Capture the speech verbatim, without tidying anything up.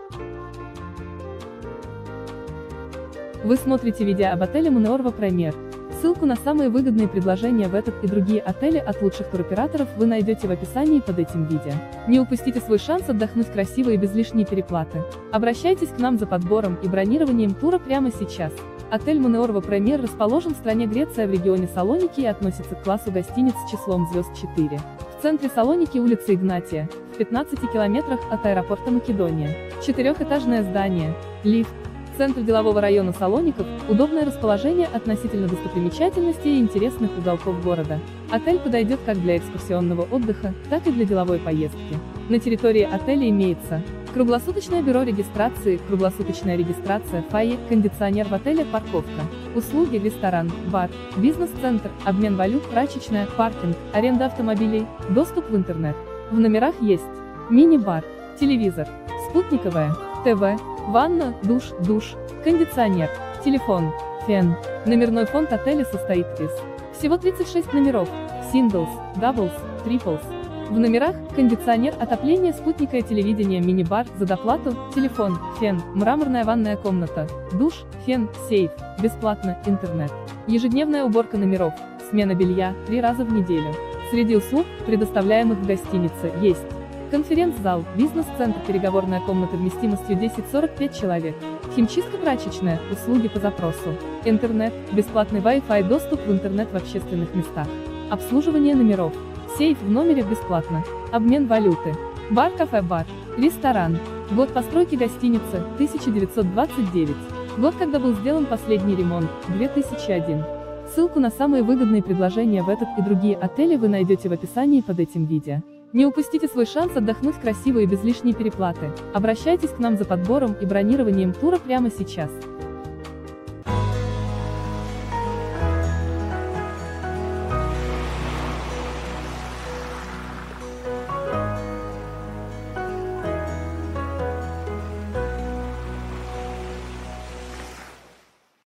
Вы смотрите видео об отеле Мунеорва Премьер. Ссылку на самые выгодные предложения в этот и другие отели от лучших туроператоров вы найдете в описании под этим видео. Не упустите свой шанс отдохнуть красиво и без лишней переплаты. Обращайтесь к нам за подбором и бронированием тура прямо сейчас. Отель Мунеорва Премьер расположен в стране Греция в регионе Салоники и относится к классу гостиниц с числом звезд четыре. В центре Салоники улица Игнатия, в пятнадцати километрах от аэропорта Македония. Четырехэтажное здание, лифт. Центр делового района Салоников, удобное расположение относительно достопримечательностей и интересных уголков города. Отель подойдет как для экскурсионного отдыха, так и для деловой поездки. На территории отеля имеется круглосуточное бюро регистрации, круглосуточная регистрация, фойе, кондиционер в отеле, парковка, услуги, ресторан, бар, бизнес-центр, обмен валют, прачечная, паркинг, аренда автомобилей, доступ в интернет. В номерах есть мини-бар, телевизор, спутниковая, ТВ, ванна, душ, душ, кондиционер, телефон, фен. Номерной фонд отеля состоит из всего тридцати шести номеров, singles, doubles, triples. В номерах кондиционер, отопление, спутниковое телевидение, мини-бар, за доплату, телефон, фен, мраморная ванная комната, душ, фен, сейф, бесплатно, интернет. Ежедневная уборка номеров, смена белья, три раза в неделю. Среди услуг, предоставляемых в гостинице, есть конференц-зал, бизнес-центр, переговорная комната вместимостью десять-сорок пять человек, химчистка, прачечная, услуги по запросу, интернет, бесплатный Wi-Fi, доступ в интернет в общественных местах, обслуживание номеров, сейф в номере бесплатно, обмен валюты, бар, кафе, бар, ресторан. Год постройки гостиницы, тысяча девятьсот двадцать девять. Год, когда был сделан последний ремонт, две тысячи один. Ссылку на самые выгодные предложения в этот и другие отели вы найдете в описании под этим видео. Не упустите свой шанс отдохнуть красиво и без лишней переплаты. Обращайтесь к нам за подбором и бронированием тура прямо сейчас.